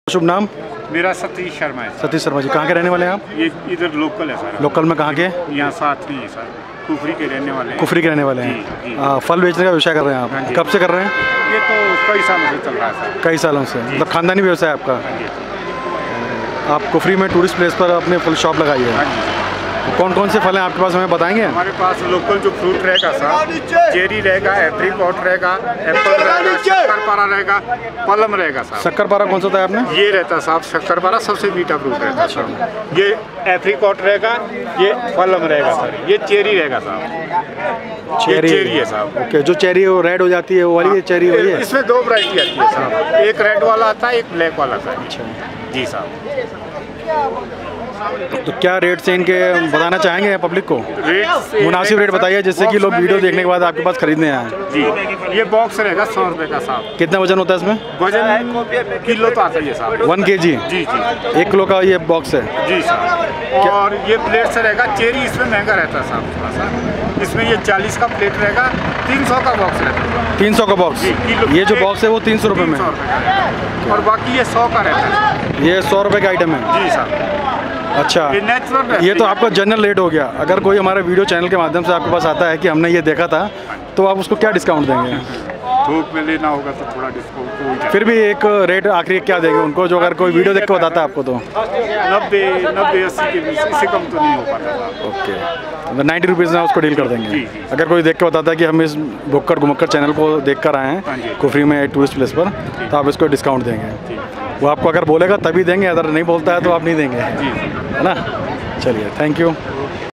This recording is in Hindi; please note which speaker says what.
Speaker 1: शुभ नाम?
Speaker 2: मेरा सतीश शर्मा है।
Speaker 1: सतीश शर्मा जी, कहाँ के रहने वाले हैं आप?
Speaker 2: ये इधर लोकल है सर।
Speaker 1: लोकल में कहाँ के?
Speaker 2: यहाँ साथ ही है सर, कुफरी के रहने वाले हैं।
Speaker 1: कुफरी के रहने वाले हैं। फल बेचने का व्यवसाय कर रहे हैं आप? कब से कर रहे हैं?
Speaker 2: ये तो कई सालों से चल रहा है सर।
Speaker 1: कई सालों से, मतलब खानदानी व्यवसाय आपका?
Speaker 2: हाँ जी।
Speaker 1: आप कुफरी में टूरिस्ट प्लेस पर अपने फल शॉप लगाई है।
Speaker 2: हाँ जी।
Speaker 1: कौन कौन से फल हैं आपके पास, हमें बताएंगे?
Speaker 2: हमारे पास लोकल जो फ्रूट रहेगा सर, चेरी रहेगा, एप्रिकॉट रहेगा, एप्पल रहेगा, शक्करपारा रहेगा, पलम रहेगा सर।
Speaker 1: शक्करपारा कौन सा था आपने?
Speaker 2: ये रहता है साहब, शक्करपारा सबसे मीठा फ्रूट रहता है सर। ये एप्रिकॉट रहेगा, ये पलम रहेगा सर, ये चेरी रहेगा साहब। चेरी है साहब।
Speaker 1: ओके, जो चेरी वो रेड हो जाती है वो वाली ये चेरी वही है?
Speaker 2: इसमें दो वैरायटी आती है साहब, एक रेड वाला आता है, एक ब्लैक वाला आता है। अच्छा जी साहब।
Speaker 1: तो क्या रेट से इनके बताना चाहेंगे पब्लिक को?
Speaker 2: रेट
Speaker 1: मुनासिब रेट बताइए, जिससे कि लोग वीडियो देखने के बाद आपके पास खरीदने आए।
Speaker 2: जी, ये बॉक्स रहेगा 100 रुपये का साहब।
Speaker 1: कितना वजन होता है इसमें?
Speaker 2: वजन किलो तो आता है साहब।
Speaker 1: 1 kg? जी
Speaker 2: जी।
Speaker 1: 1 किलो का ये बॉक्स है?
Speaker 2: जी साहब। और ये प्लेट से रहेगा, चेरी इसमें महंगा रहता है साहब थोड़ा सा। इसमें ये 40 का प्लेट रहेगा, 300 का बॉक्स रहता है।
Speaker 1: 300 का बॉक्स? ये जो बॉक्स है वो 300 रुपये में?
Speaker 2: और बाकी ये 100 का रहता है।
Speaker 1: ये 100 रुपये का आइटम है? जी
Speaker 2: साहब।
Speaker 1: अच्छा,
Speaker 2: ये नेचुरल।
Speaker 1: ये तो आपका जनरल रेट हो गया। अगर कोई हमारे वीडियो चैनल के माध्यम से आपके पास आता है कि हमने ये देखा था, तो आप उसको क्या डिस्काउंट देंगे?
Speaker 2: थोक में लेना होगा तो थोड़ा डिस्काउंट।
Speaker 1: फिर भी एक रेट आखिरी क्या देंगे उनको, जो अगर कोई वीडियो देख के बताता है आपको तो?
Speaker 2: 90-80 के बीच, इससे कम तो नहीं हो पाता।
Speaker 1: ओके, 90 रुपीज़ में उसको डील कर देंगे। अगर कोई देख के बताता है कि हम इस भुक्कड़ घुमक्कड़ चैनल को देख कर आए हैं कुफरी में टूरिस्ट प्लेस पर, तो आप इसको डिस्काउंट देंगे। वो आपको अगर बोलेगा तभी देंगे, अगर नहीं बोलता है तो आप नहीं देंगे, है ना? चलिए, थैंक यू।